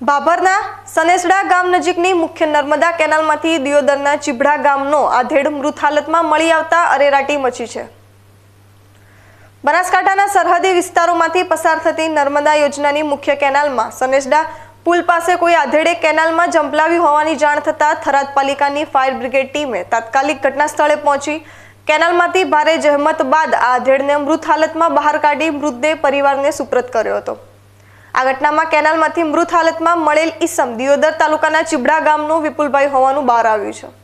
ભાભરના સનેસડા ગામ નજીકની મુખ્ય નર્મદા કેનાલમાંથી દિયોદરના ચીભડા ગામનો આધેડ મૃત હાલતમાં મળી આવતા અરેરાટી મચી છે। બનાસકાંઠાના સરહદી વિસ્તારોમાંથી પસાર થતી નર્મદા યોજનાની મુખ્ય કેનાલમાં સનેસડા પુલ પાસે કોઈ આધેડે કેનાલમાં જંપલાવી હોવાની જાણ થતાં થરાદ પાલિકાની ફાયર બ્રિગેડ ટીમે તાત્કાલિક ઘટના સ્થળે પહોંચી કેનાલમાંથી ભારે જહેમત બાદ આ આધેડને મૃત હાલતમાં બહાર કાઢી મૃતદેહ પરિવારને સુપ્રત કર્યો હતો। આ ઘટનામાં કેનાલમાંથી મૃત હાલતમાં મળેલ ઈસમ દિયોદર તાલુકાના ચીભડા ગામનો વિપુલભાઈ હોવાનું બહાર આવ્યું છે।